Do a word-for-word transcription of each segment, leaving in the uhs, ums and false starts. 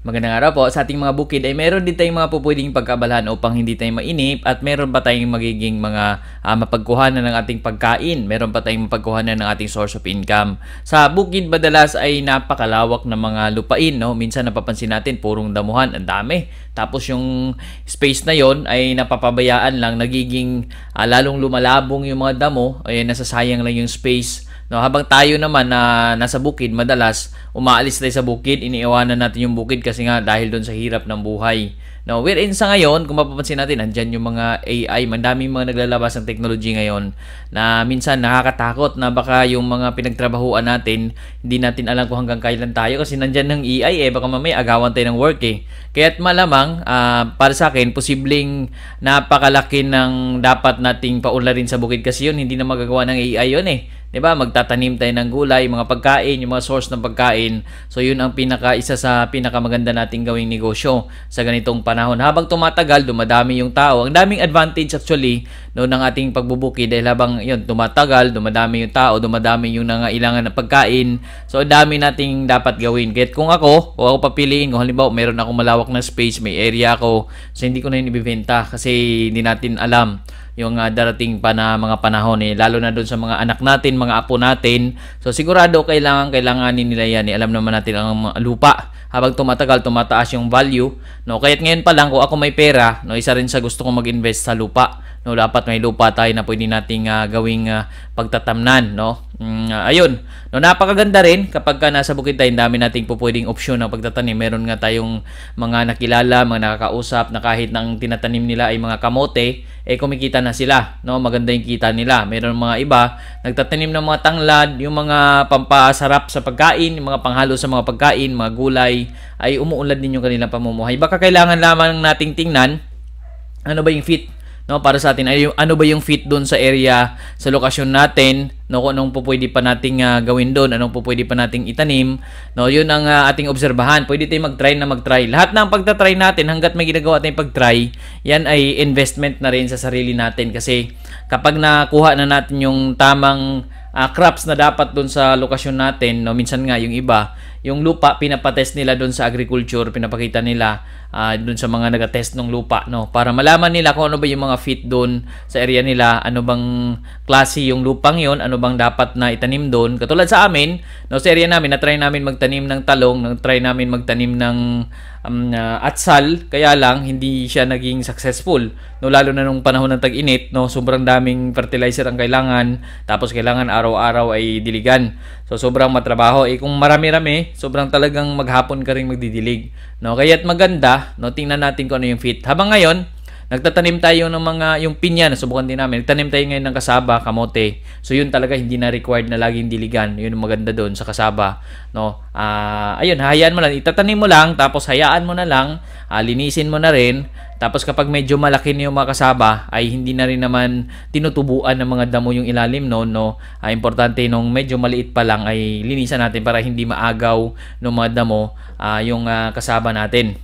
Magandang araw po sa ating mga bukid ay meron din tayong mga pupwedeng pagkaabalahan upang hindi tayo mainip at meron pa tayong magiging mga uh, mapagkuhanan ng ating pagkain. Meron pa tayong mapagkuhanan ng ating source of income. Sa bukid madalas ay napakalawak ng mga lupain. No? Minsan napapansin natin purong damuhan, ang dami. Tapos yung space na yon ay napapabayaan lang, nagiging uh, lalong lumalabong yung mga damo, ay nasasayang lang yung space. No, habang tayo naman na nasa bukid, madalas umaalis tayo sa bukid, iniiwanan natin yung bukid kasi nga dahil doon sa hirap ng buhay. No, wherein sa ngayon, kung mapapansin natin, andyan yung mga A I, mandaming mga naglalabas ng technology ngayon na minsan nakakatakot na baka yung mga pinagtrabahuan natin, hindi natin alam kung hanggang kailan tayo kasi nandyan ng A I eh, baka mamaya agawan tayo ng work eh. Kaya't malamang, uh, para sa akin, posibleng napakalaki ng dapat nating paunlarin sa bukid kasi yun, hindi na magagawa ng A I yun eh. 'Di ba? Magtatanim tayo ng gulay, mga pagkain, yung mga source ng pagkain. So, yun ang pinaka isa sa pinakamaganda nating gawing negosyo sa ganitong panahon. Habang tumatagal, dumadami yung tao. Ang daming advantage actually no ng ating pagbubukid dahil habang yun tumatagal, dumadami yung tao, dumadami yung nangailangan ng pagkain. So, ang dami nating dapat gawin. Kaya kung ako, kung ako papiliin, kung halimbawa meron akong malawak na space, may area ako, so hindi ko na yun ibibenta kasi hindi natin alam yung uh, darating pa na mga panahon eh, lalo na doon sa mga anak natin, mga apo natin. So sigurado kailangan kailanganin nila yan eh. Alam naman natin ang lupa habang tumatagal tumataas yung value, no? Kaya't ngayon pa lang kung ako may pera, no, isa rin sa gusto kong mag-invest sa lupa. No, dapat may lupa tayo na pwede nating uh, gawing uh, pagtatamnan, no. Mm, uh, ayun. No, napakaganda rin kapag ka nasa bukid tayo, dami nating pupwedeng opsyon ng pagtatanim. Meron nga tayong mga nakilala, mga nakakausap na kahit nang tinatanim nila ay mga kamote, eh kumikita na sila, no. Maganda yung kita nila. Meron mga iba nagtatanim ng mga tanglad, yung mga pampasarap sa pagkain, yung mga panghalo sa mga pagkain, mga gulay, ay umuunlad din yung kanilang pamumuhay. Baka kailangan lamang nating tingnan ano ba yung fit, no, para sa atin, ay ano ba yung fit doon sa area, sa lokasyon natin, no, kung anong pupwede pa nating uh, gawin doon, anong pupwede pa nating itanim, no, yun ang uh, ating obserbahan. Pwede tayong mag-try na mag-try. Lahat ng pagta-try natin, hanggat may ginagawa tayong pag-try, yan ay investment na rin sa sarili natin kasi kapag nakuha na natin yung tamang uh, crops na dapat doon sa lokasyon natin, no, minsan nga yung iba, yung lupa pinapatest nila doon sa agriculture, pinapakita nila uh, doon sa mga nag-test ng lupa, no, para malaman nila kung ano ba yung mga fit doon sa area nila, ano bang klase yung lupang yon, ano bang dapat na itanim doon. Katulad sa amin, no, sa area namin, na-try namin magtanim ng talong, na-try namin magtanim ng um, uh, atsal, kaya lang hindi siya naging successful, no, lalo na nung panahon ng tag-init, no, sobrang daming fertilizer ang kailangan, tapos kailangan araw-araw ay diligan. So sobrang matrabaho. Eh kung marami-rami, sobrang talagang maghapon ka ring magdidilig, no. Kaya't maganda, no, tingnan natin kung ano yung fit. Habang ngayon, nagtatanim tayo ng mga yung pinya, nasubukan din namin. Nagtanim tayo ngayon ng kasaba, kamote. So yun talaga hindi na required na laging diligan. Yun ang maganda doon sa kasaba, no. Ah, uh, ayun, hayaan mo lang, itatanim mo lang, tapos hayaan mo na lang, uh, linisin mo na rin. Tapos kapag medyo malaki na yung mga kasaba, ay hindi na rin naman tinutubuan ng mga damo yung ilalim, no, no. Uh, importante nung medyo maliit pa lang ay linisan natin para hindi maagaw ng mga damo uh, yung uh, kasaba natin.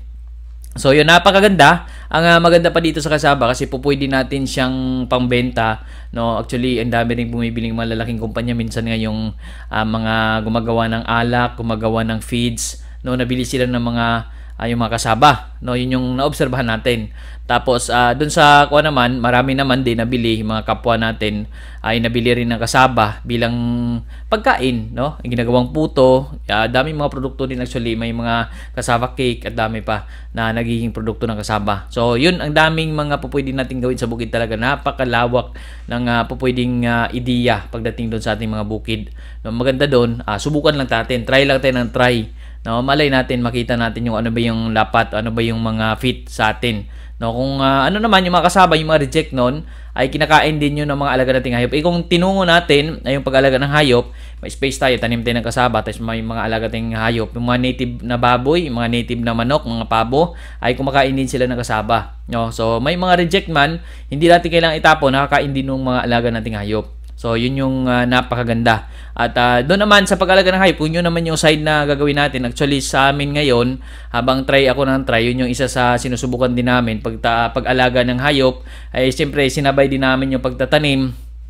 So yun, napakaganda. Ang uh, maganda pa dito sa kasaba kasi pupwede natin siyang pangbenta, no. Actually, ang dami ring bumibiling malalaking kumpanya minsan nga yung uh, mga gumagawa ng alak, gumagawa ng feeds, no, nabili sila ng mga uh, yung mga kasaba, no, yun yung naobserbahan natin. Tapos uh, dun sa kuha naman, marami naman din nabili, mga kapwa natin ay nabili rin ng kasaba bilang pagkain, no, yung ginagawang puto, uh, dami mga produkto din actually, may mga kasaba cake at dami pa na nagiging produkto ng kasaba. So yun, ang daming mga pupwede natin gawin sa bukid talaga, napakalawak ng uh, pupwedeng uh, ideya pagdating doon sa ating mga bukid, no. Maganda doon, uh, subukan lang natin, try lang tayo ng try, no, malay natin, makita natin yung ano ba yung lapat, ano ba yung mga fit sa atin, no. Kung uh, ano naman yung mga kasaba, yung mga reject nun, ay kinakain din yun ng mga alaga nating hayop. Eh kung tinungo natin ay yung pag-alaga ng hayop, may space tayo, tanim tayo ng kasaba, tapos may mga alaga tayong hayop, yung mga native na baboy, yung mga native na manok, mga pabo, ay kumakain din sila ng kasaba, no. So may mga reject man, hindi natin kailangang itapon, nakakain din ng mga alaga nating hayop. So, yun yung uh, napakaganda. At uh, doon naman sa pag-alaga ng hayop, kung yun naman yung side na gagawin natin. Actually, sa amin ngayon, habang try ako ng try, yun yung isa sa sinusubukan din namin. Pag, pag-alaga ng hayop, ay siyempre, sinabay din namin yung pagtatanim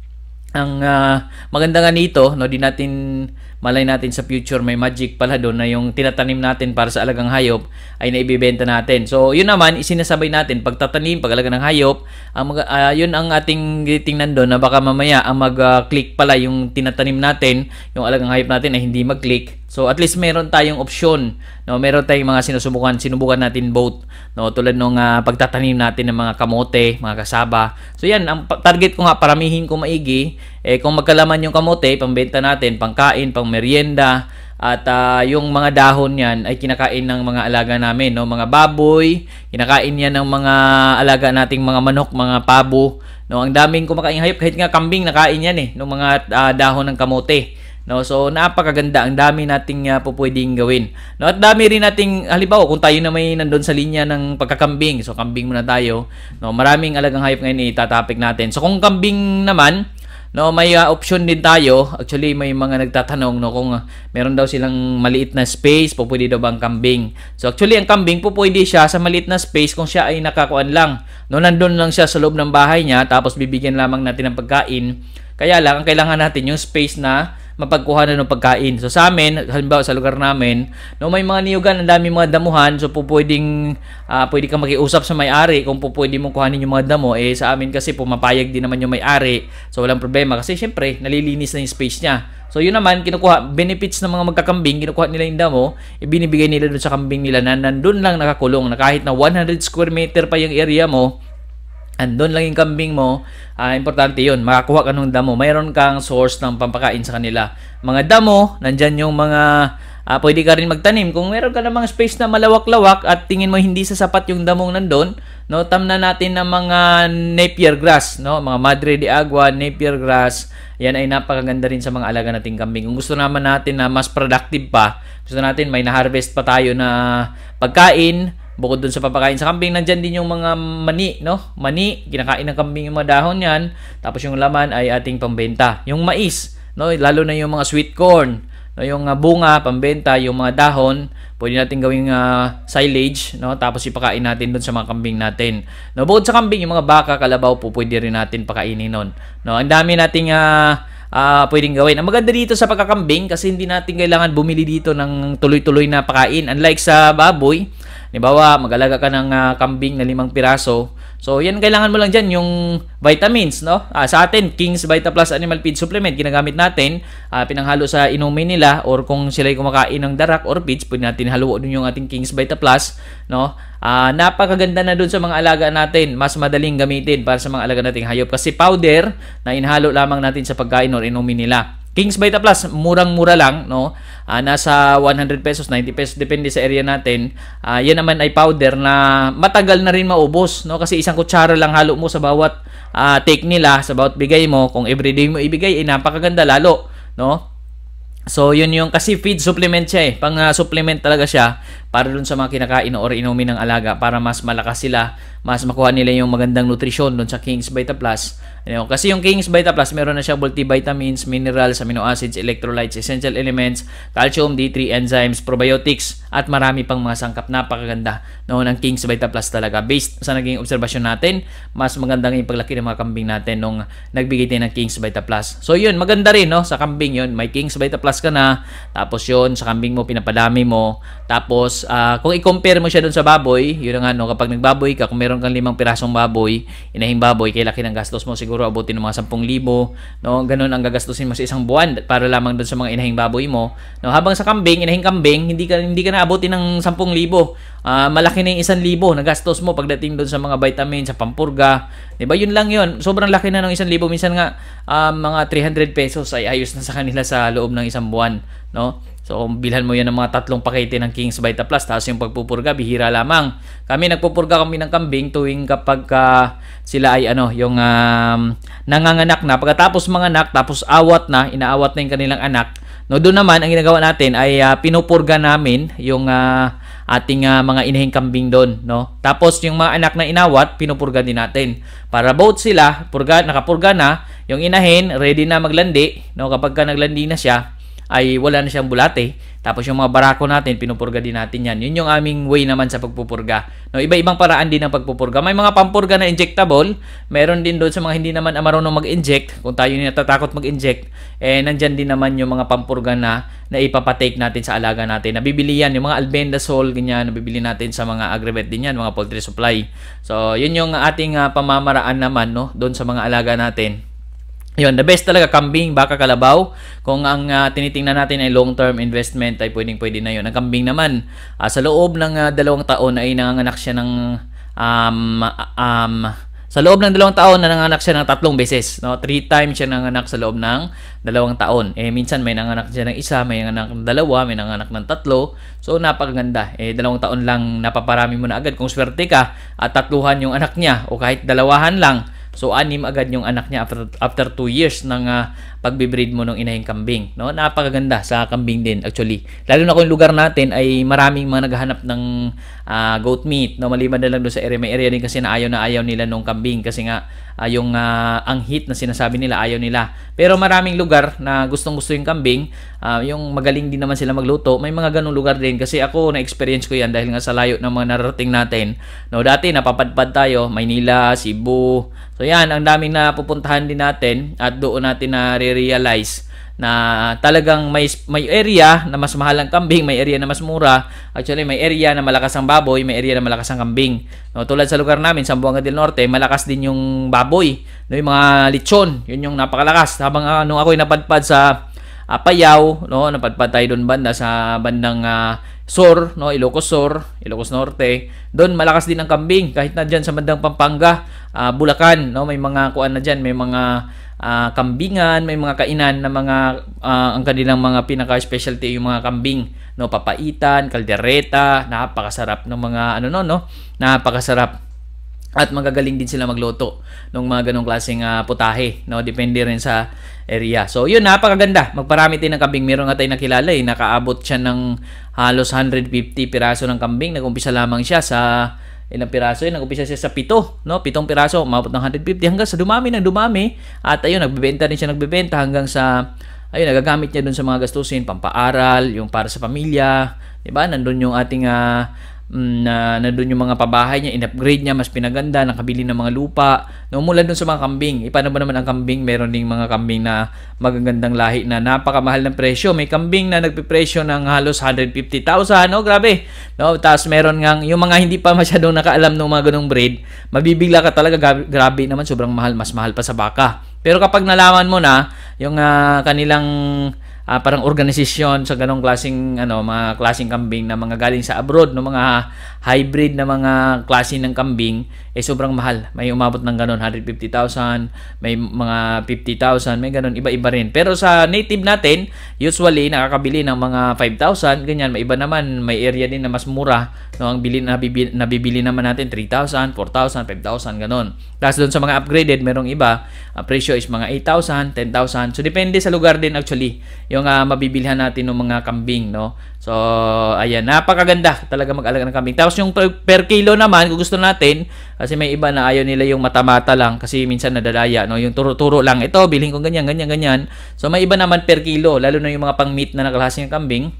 Ang ah, maganda nga nito, no, di natin malay natin sa future may magic pala doon na yung tinatanim natin para sa alagang hayop ay naibibenta natin. So, yun naman, isinasabay natin, pagtatanim, pag-alaga ng hayop, ang mag, uh, yun ang ating tingnan doon na baka mamaya ang mag-click pala yung tinatanim natin, yung alagang hayop natin ay hindi mag-click. So, at least meron tayong option, no? Meron tayong mga sinusubukan, sinubukan natin both, no? Tulad ng uh, pagtatanim natin ng mga kamote, mga kasaba. So, yan, ang target ko nga, paramihin ko maigi, eh, kung magkalaman yung kamote, pambenta natin, pangkain, pang merienda, at uh, yung mga dahon yan ay kinakain ng mga alaga namin, no? Mga baboy, kinakain yan ng mga alaga nating mga manok, mga pabo, no? Ang daming kumakain hayop, kahit nga kambing nakain yan eh, ng mga uh, dahon ng kamote. No, so napakaganda, ang dami nating uh, pupwedeng gawin. No, at dami rin nating halimbawa kung tayo na may nandoon sa linya ng pagkakambing. So kambing muna tayo. No, maraming alagang hayop ngayon itatapik natin. So kung kambing naman, no, may uh, option din tayo. Actually may mga nagtatanong no kung uh, meron daw silang maliit na space, pupwede daw bang kambing. So actually ang kambing pupwede siya sa maliit na space kung siya ay nakakuan lang. No, nandoon lang siya sa loob ng bahay niya tapos bibigyan lamang natin ng pagkain. Kaya lang ang kailangan natin yung space na mapagkuhanan ng pagkain. So sa amin, halimbawa sa lugar namin, no, may mga niyugan, ang dami mga damuhan, so po pwedeng uh, pwede kang makiusap sa may-ari kung po pwede mong kuhanin yung mga damo. Eh sa amin kasi pumapayag din naman yung may-ari. So walang problema kasi syempre nalilinis na yung space niya. So yun naman, kinukuha, benefits ng mga magkakambing, kinukuha nila yung damo, ibinibigay nila dun sa kambing nila na nandun lang nakakulong, na kahit na one hundred square meter pa yung area mo, andun lang yung kambing mo, uh, importante yun, makakuha ka ng damo, mayroon kang source ng pampakain sa kanila. Mga damo, nandyan yung mga, uh, pwede ka rin magtanim. Kung meron ka namang space na malawak-lawak at tingin mo hindi sasapat yung damong nandun, no, tamna natin ng mga napier grass, no, mga madre de agua, napier grass, yan ay napakaganda rin sa mga alaga nating kambing. Kung gusto naman natin na mas productive pa, gusto natin may na-harvest pa tayo na pagkain, bukod dun sa papakain sa kambing, nandyan din yung mga mani, no? Mani, kinakain ng kambing yung mga dahon yan. Tapos yung laman ay ating pambenta. Yung mais, no? Lalo na yung mga sweet corn, no? Yung uh, bunga, pambenta, yung mga dahon, pwede natin gawing uh, silage, no? Tapos ipakain natin dun sa mga kambing natin. No? Bukod sa kambing, yung mga baka, kalabaw po, pwede rin natin pakainin nun. No? Ang dami nating uh, uh, pwedeng gawin. Ang maganda dito sa pagkakambing, kasi hindi natin kailangan bumili dito ng tuloy-tuloy na pakain. Unlike sa baboy, halimbawa, mag-alaga ka ng uh, kambing na limang piraso. So, yan kailangan mo lang dyan, yung vitamins, no? Uh, sa atin, King's Vita Plus Animal Feed Supplement, ginagamit natin, uh, pinanghalo sa inumin nila, or kung sila kumakain ng darak or feeds, pwede natin haluan dun yung ating King's Vita Plus, no? Uh, napakaganda na dun sa mga alaga natin, mas madaling gamitin para sa mga alaga nating hayop. Kasi powder, na inhalo lamang natin sa pagkain or inumin nila. King's Vita Plus, murang-mura lang, no? Uh, nasa one hundred pesos, ninety pesos, depende sa area natin. Uh, yan naman ay powder na matagal na rin maubos, no? Kasi isang kutsara lang halo mo sa bawat uh, take nila, sa bawat bigay mo. Kung everyday mo ibigay, ay napakaganda lalo, no? So, yun yung, kasi feed supplement siya eh. Pang uh, supplement talaga siya para dun sa mga kinakain or inumin ng alaga para mas malakas sila, mas makuha nila yung magandang nutrisyon dun sa King's Vita Plus. You know, kasi yung King's Vita Plus, meron na siya multivitamins, minerals, amino acids, electrolytes, essential elements, calcium, D three, enzymes, probiotics, at marami pang mga sangkap. Napakaganda no, ng King's Vita Plus talaga. Based sa naging obserbasyon natin, mas maganda yung paglaki ng mga kambing natin nung nagbigay tayo ng King's Vita Plus. So yun, maganda rin no, sa kambing yun. May King's Vita Plus ka na, tapos yun, sa kambing mo, pinapadami mo. Tapos, uh, kung i-compare mo siya dun sa baboy, yun nga no, kapag nagbaboy ka, kung meron kang limang pirasong baboy, inahing baboy, kaya laki ng gastos mo, siguro abutin ng mga sampung libo, no? Ganun ang gagastusin mo sa isang buwan para lamang dun sa mga inahing baboy mo. No, habang sa kambing, inahing kambing, hindi ka hindi ka na abutin ng sampung libo. Uh, malaki na yung isang libo na gastos mo pagdating dun sa mga vitamins, sa pampurga. 'Di ba? Yun lang yun. Sobrang laki na ng isang libo. Minsan nga uh, mga three hundred pesos ay ayos na sa kanila sa loob ng isang buwan, no? So, bilhan mo yan ng mga tatlong pakete ng King's Vita Plus. Tapos yung pagpupurga, bihira lamang. Kami, nagpupurga kami ng kambing tuwing kapag uh, sila ay ano, yung um, nanganganak na. Pagkatapos manganak, tapos awat na, inaawat na yung kanilang anak. No, doon naman, ang ginagawa natin ay uh, pinupurga namin yung uh, ating uh, mga inahing kambing doon. No? Tapos yung mga anak na inawat, pinupurga din natin. Para both sila, purga, nakapurga na, yung inahin, ready na maglandi. No? Kapag ka naglandi na siya, ay wala na siyang bulate. Tapos yung mga barako natin, pinupurga din natin yan. Yun yung aming way naman sa pagpupurga. No, iba-ibang paraan din ng pagpupurga. May mga pampurga na injectable. Meron din doon sa mga hindi naman marunong mag-inject. Kung tayo natatakot mag-inject, eh nandyan din naman yung mga pampurga na na ipapatake natin sa alaga natin. Nabibili yan, yung mga albendazole, ganyan, nabibili natin sa mga aggregate din yan, mga poultry supply. So, yun yung ating uh, pamamaraan naman, no, doon sa mga alaga natin. Yun, the best talaga, kambing, baka, kalabaw. Kung ang uh, tinitingnan natin ay long-term investment, ay pwedeng-pwede na yun. Ang kambing naman, uh, sa loob ng uh, dalawang taon ay nanganganak siya ng um, um, sa loob ng dalawang taon na nanganak siya ng tatlong beses. No? Three times siya nanganak sa loob ng dalawang taon. Eh, minsan may nanganak siya ng isa, may nanganak ng dalawa, may nanganak ng tatlo. So, napakaganda. Eh, dalawang taon lang napaparami mo na agad. Kung swerte ka at tatluhan yung anak niya o kahit dalawahan lang, so, anim agad yung anak niya after after two years ng uh, pagbe-breed mo ng inahing kambing, no? Napakaganda sa kambing din actually. Lalo na kung yung lugar natin ay maraming mga naghahanap ng uh, goat meat, no? Maliban na lang doon sa area, may area din kasi na ayaw na ayaw nila nung kambing kasi nga uh, yung uh, ang heat na sinasabi nila ayaw nila. Pero maraming lugar na gustong-gusto yung kambing, uh, yung magaling din naman sila magluto. May mga ganung lugar din kasi ako na-experience ko yan dahil nga sa layo ng mga narating natin. No, dati napapadpad tayo, Maynila, Cebu. So yan, ang daming na pupuntahan din natin at doon natin na re-realize na talagang may may area na mas mahal ang kambing, may area na mas mura. Actually, may area na malakas ang baboy, may area na malakas ang kambing. No, tulad sa lugar namin, Zamboanga del Norte, malakas din yung baboy, no, yung mga lechon, yun yung napakalakas. Habang uh, nung ako'y napadpad sa uh, Payao, no, napadpad tayo doon banda sa bandang uh, Sur, no, Ilocos Sur, Ilocos Norte. Doon malakas din ang kambing kahit na diyan sa bandang Pampanga, uh, Bulacan, no, may mga kuan na diyan, may mga uh, kambingan, may mga kainan na mga uh, ang kanilang mga pinaka-specialty yung mga kambing, no, papaitan, kaldereta, napakasarap ng mga ano no, no, napakasarap. At magagaling din sila magluto ng mga ganong klaseng uh, putahe, no, depende rin sa area. So yun, napakaganda, magparami tayo ng kambing. Meron nga tayo nakilala eh, nakaabot siya ng halos one hundred fifty piraso ng kambing. Nag-umpisa lamang siya sa ilang piraso yun, nag-umpisa siya sa pito, no, pitong piraso, umabot ng one hundred fifty hanggang sa dumami ng dumami. At ayun, nagbebenta din siya, nagbebenta hanggang sa ayun, nagagamit niya dun sa mga gastusin, pampaaral, yung para sa pamilya, di ba? Nandun yung ating uh, na nandun yung mga pabahay niya, in-upgrade niya, mas pinaganda, nakabili ng mga lupa, no, mula dun sa mga kambing. E, paano ba naman ang kambing? Meron ding mga kambing na magagandang lahi na napakamahal ng presyo. May kambing na nagpipresyo ng halos one hundred fifty thousand, no, grabe. No, tapos meron ngang yung mga hindi pa masyadong nakaalam ng mga ganong breed, mabibigla ka talaga, grabe naman, sobrang mahal, mas mahal pa sa baka. Pero kapag nalaman mo na yung uh, kanilang Uh, parang organisasyon sa ganong klaseng ano, mga klaseng kambing na mga galing sa abroad, no, mga hybrid na mga klase ng kambing, eh sobrang mahal. May umabot ng ganon, one hundred fifty thousand, may mga fifty thousand, may ganon, iba-iba rin. Pero sa native natin, usually nakakabili ng mga five thousand, ganyan. May iba naman, may area din na mas mura, no, ang bili nabibili, nabibili naman natin three thousand, four thousand, five thousand, ganon. Tapos doon sa mga upgraded, merong iba, uh, presyo is mga eight thousand, ten thousand. So depende sa lugar din actually yung uh, mabibilhan natin ng mga kambing, no. So ayan, napakaganda talaga mag-alaga ng kambing. Tapos yung per, per kilo naman, kung gusto natin, kasi may iba na ayaw nila yung mata-mata lang kasi minsan nadadaya, no, yung turo-turo lang, ito bilhin ko ganyan ganyan ganyan. So may iba naman per kilo, lalo na yung mga pang-meat na nakalahas ng kambing,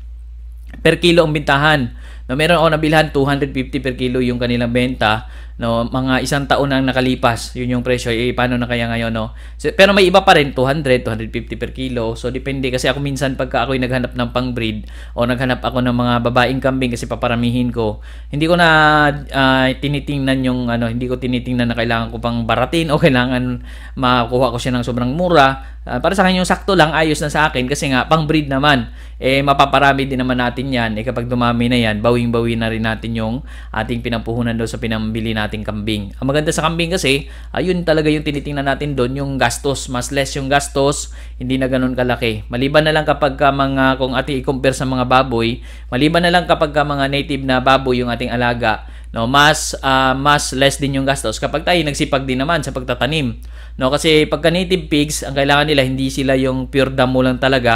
per kilo ang bintahan. No, meron ako nabilhan two hundred fifty per kilo yung kanilang benta, no, mga isang taon nang nakalipas, yun yung presyo. Eh, paano na kaya ngayon, no? So, pero may iba pa rin, two hundred, two hundred fifty per kilo. So depende kasi ako minsan pagka ako'y naghanap ng pang-breed o naghanap ako ng mga babaeng kambing kasi paparamihin ko, hindi ko na uh, tinitingnan yung ano, hindi ko tinitingnan na kailangan ko pang baratin o kailangan makuha ko siya ng sobrang mura. Uh, para sa akin yung sakto lang, ayos na sa akin kasi nga pang-breed naman, eh mapaparami din naman natin yan. Eh kapag dumami na yan, bawing-bawi na rin natin yung ating pinampuhunan doon sa pinambili nating kambing. Ang maganda sa kambing kasi, ayun talaga yung tinitingnan natin doon, yung gastos, mas less yung gastos, hindi na ganun kalaki. Maliban na lang kapag ka mga, kung ating i-compare sa mga baboy, maliban na lang kapag ka mga native na baboy yung ating alaga, no, mas uh, mas less din yung gastos kapag tayo nagsipag din naman sa pagtatanim, no, kasi pagka native pigs ang kailangan nila hindi sila yung pure damo lang talaga,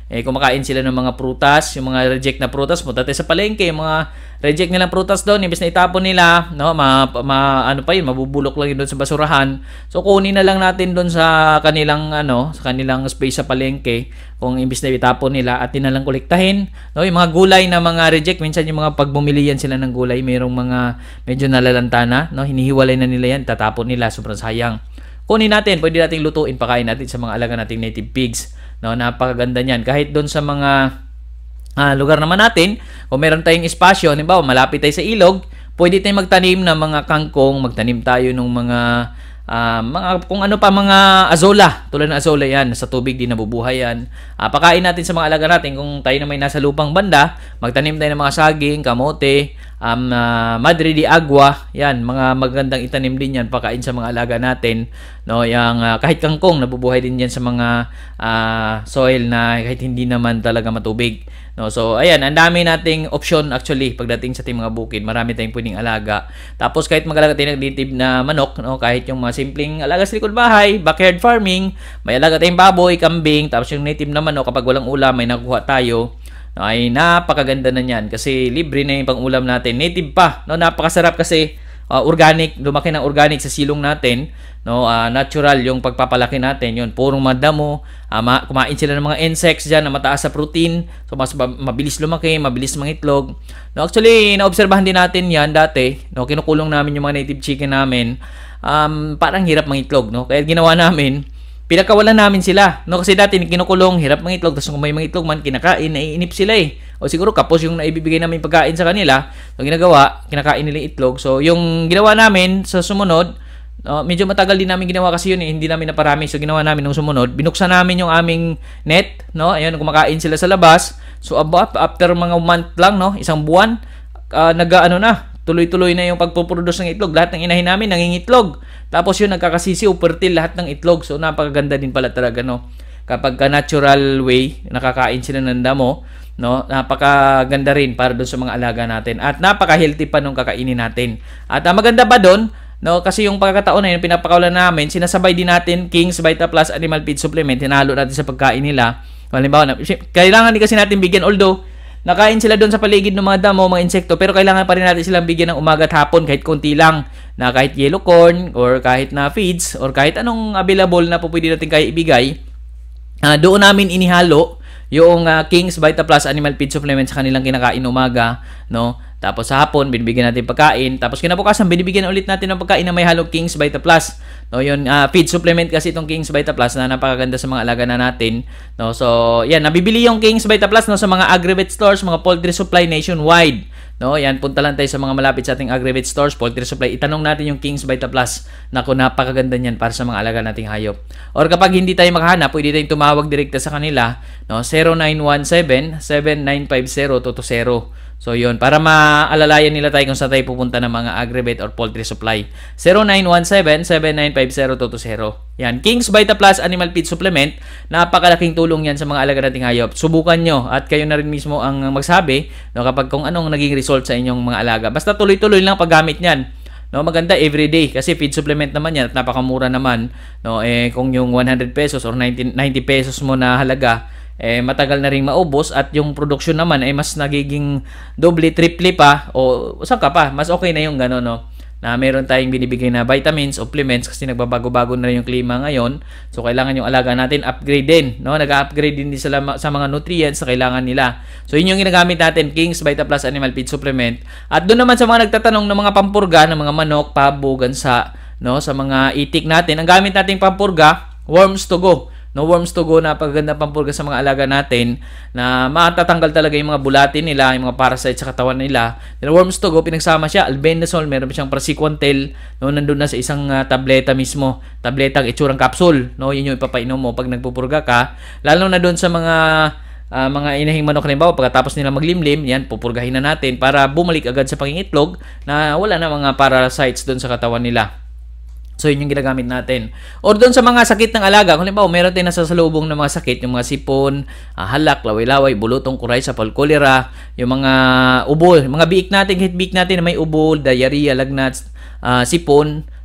eh kumakain sila ng mga prutas, yung mga reject na prutas, punta tayo sa palengke, yung mga reject nilang prutas doon, imbes na itapon nila, no, ma, ma ano pa yun, mabubulok lang yun doon sa basurahan. So kunin na lang natin doon sa kanilang ano, sa kanilang space sa palengke, kung imbes na itapon nila at tinalang kolektahin, no, yung mga gulay na mga reject, minsan yung mga pag bumili yan sila ng gulay, mayroong mga medyo nalalanta na, no, hinihiwalay na nila yan, tatapon nila, sobrang sayang. Kunin natin, pwede nating lutuin, pakain natin sa mga alaga nating native pigs. No, napakaganda niyan. Kahit doon sa mga uh, lugar naman natin, kung meron tayong espasyo, halimbawa malapit tayo sa ilog, pwede tayong magtanim ng mga kangkong, magtanim tayo ng mga uh, mga kung ano pa mga azola, tulad ng azola yan, sa tubig din nabubuhay yan. Uh, pakain natin sa mga alaga natin, kung tayo na may nasa lupang banda, magtanim tayo ng mga saging, kamote, um, uh, madre de agua, yan, mga magandang itanim din yan, pakain sa mga alaga natin, no, yung uh, kahit kangkong nabubuhay din yan sa mga uh, soil na kahit hindi naman talaga matubig, no. So ayan, ang dami nating option actually pagdating sa ating mga bukid, marami tayong pwedeng alaga. Tapos kahit mag-alaga tayo ng native na manok, no, kahit yung mga simpleng alaga sa likod bahay, backyard farming, may alaga tayong baboy, kambing, tapos yung native na manok, kapag walang ulam may nakuha tayo, no, ay napakaganda na niyan kasi libre na yung pang-ulam natin, native pa, no, napakasarap kasi uh, organic, lumaki ng organic sa silong natin, no, uh, natural yung pagpapalaki natin, yun, purong madamo, uh, ma kumain sila ng mga insects dyan na mataas sa protein, so mas mabilis lumaki, mabilis mangitlog. No, actually, naobserbahan din natin yan dati, no, kinukulong namin yung mga native chicken namin, um, parang hirap mangitlog, no, kaya ginawa namin, pinakawalan namin sila, no, kasi dati kinukulong, hirap mangitlog, tapos kung may mangitlog man, kinakain, naiinip sila eh. O siguro kapos yung naibibigay namin pagkain sa kanila, so ginagawa, kinakain nila itlog. So yung ginawa namin sa sumunod, no, medyo matagal din namin ginawa kasi yun eh, hindi namin naparami. So ginawa namin nung sumunod, binuksan namin yung aming net, no, ayun, kumakain sila sa labas. So about after mga month lang, no, isang buwan, uh, nag-ano na, tuloy-tuloy na yung pagpuproduce ng itlog. Lahat ng inahin namin nangingitlog. Tapos yun, nagkakasisi o fertile lahat ng itlog. So napakaganda din pala talaga, no, kapag ka natural way, nakakain sila ng damo, no, napakaganda rin para doon sa mga alaga natin. At napaka-healthy pa nung kakainin natin. At uh, maganda pa doon, no, kasi yung pagkakataon na yun, pinapakawalan namin, sinasabay din natin King's Vita Plus Animal Feed Supplement, hinalo natin sa pagkain nila. Halimbawa, kailangan din kasi natin bigyan, although nakain sila doon sa paligid ng mga damo, mga insekto, pero kailangan pa rin natin silang bigyan ng umaga at hapon kahit konti lang, na kahit yellow corn or kahit na feeds or kahit anong available na po pwede natin kaya ibigay. Uh, doon namin inihalo yung uh, King's Vita Plus Animal Feed Supplement sa kanilang kinakain umaga, no. Tapos sa hapon binibigyan natin pagkain, tapos kinabukasan binibigyan ulit natin ng pagkain na may halong King's Vita Plus, no. Yun, uh, feed supplement kasi itong King's Vita Plus na napakaganda sa mga alaga na natin, no. So yan, nabibili yung King's Vita Plus, no, sa mga Agrivet stores, mga poultry supply nationwide, no. Yan, punta lang tayo sa mga malapit sa ating Agrivet stores, poultry supply, itanong natin yung King's Vita Plus. Naku, napakaganda niyan para sa mga alaga nating hayop. Or kapag hindi tayo makahanap, pwede tayong tumawag direkta sa kanila, no, zero nine one seven, seven nine five zero, two two zero. So yun, para maalalayan nila tayo kung saan tayo pupunta ng mga Agrivet or poultry supply. zero nine one seven, seven nine five zero, two two zero. Yan, King's Vita Plus Animal Feed Supplement, napakalaking tulong yan sa mga alaga nating hayop. Subukan nyo at kayo na rin mismo ang magsabi, no, kapag kung anong naging result sa inyong mga alaga. Basta tuloy-tuloy lang paggamit niyan. No, maganda everyday kasi feed supplement naman yan at napakamura naman, no. Eh kung yung one hundred pesos or ninety, ninety pesos mo na halaga, eh matagal na ring maubos at yung production naman ay mas nagiging doble, triple pa o saan ka pa, mas okay na yung gano'n, no, na meron tayong binibigay na vitamins, supplements kasi nagbabago-bago na yung klima ngayon. So kailangan yung alaga natin upgrade din, no, nag-upgrade din sila sa mga nutrients na kailangan nila. So yun yung ginagamit natin, King's Vita Plus Animal Feed Supplement. At doon naman sa mga nagtatanong ng mga pampurga ng mga manok, pabo, gansa, no, sa mga itik natin, ang gamit nating pampurga, Worms to Go. No, Worms to Go, napakaganda pampurga sa mga alaga natin na matatanggal talaga yung mga bulatin nila, yung mga parasites sa katawan nila. Then Worms to Go, pinagsama siya albendazole, meron siyang praziquantel, no, nandun na sa isang uh, tableta mismo, tabletang itsurang capsule, no, yun yung ipapainom mo pag nagpupurga ka, lalo na doon sa mga uh, mga inahing manok, halimbawa pagkatapos nila maglimlim, yan, pupurgahin na natin para bumalik agad sa pangingitlog na wala na mga parasites doon sa katawan nila. So yun yung ginagamit natin. Or doon sa mga sakit ng alaga, kung halimbawa meron tayong nasasalubong ng mga sakit, yung mga sipon, uh, halak, laway-laway, bulutong, kuray, sapal, kolera, yung mga ubol, mga biik natin, hit biik natin na may ubol, diarrhea, lagnat, uh, sipon,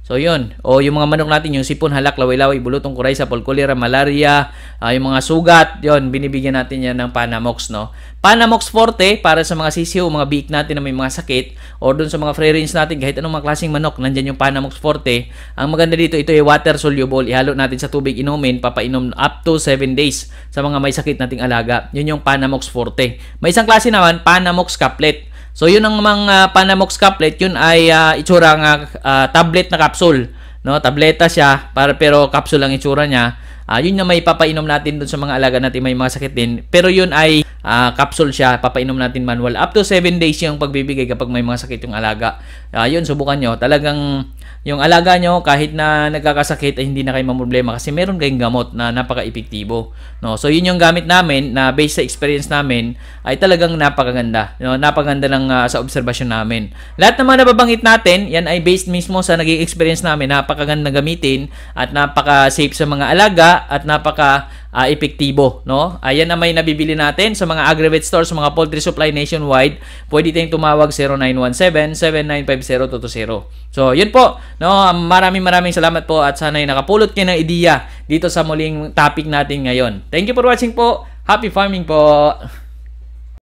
So yun, o yung mga manok natin, yung sipon, halak, laway-laway, bulutong, kuraysa, polkolera, malaria, uh, yung mga sugat, yun, binibigyan natin yan ng Panamox, no? Panamox Forte, para sa mga sisiyo, mga biik natin na may mga sakit, o dun sa mga free range natin, kahit anong mga klaseng manok, nandyan yung Panamox Forte. Ang maganda dito, ito ay water soluble, ihalo natin sa tubig, inumin, papainom up to seven days sa mga may sakit nating alaga. Yun yung Panamox Forte. May isang klase naman, Panamox Caplet. So yun ang mga Panamox Caplet, yun ay uh, itsura ng uh, tablet na capsule, no? Tableta siya, para pero capsule ang itsura niya. Uh, yun na may papainom natin dun sa mga alaga natin may mga sakit din. Pero yun ay uh, capsule siya, papainom natin manual. Up to seven days yung pagbibigay kapag may mga sakit yung alaga. Uh, yun, subukan nyo. Talagang yung alaga nyo, kahit na nagkakasakit, ay hindi na kayo mamroblema kasi meron kayong gamot na napaka-epektibo. No? So yun yung gamit namin na based sa experience namin ay talagang napakaganda. No? Napakaganda ng uh, sa obserbasyon namin. Lahat ng mga nababanggit natin, yan ay based mismo sa naging experience namin. Napakaganda gamitin at napaka-safe sa mga alaga at napaka uh, epektibo, no? Ayan na may nabibili natin sa mga Agrivet stores, sa mga poultry supply nationwide. Pwede tayong tumawag zero nine one seven, seven nine five zero two two zero. So, yun po, no? Maraming maraming salamat po at sana'y nakapulot kayo ng ideya dito sa muling topic natin ngayon. Thank you for watching po. Happy farming po.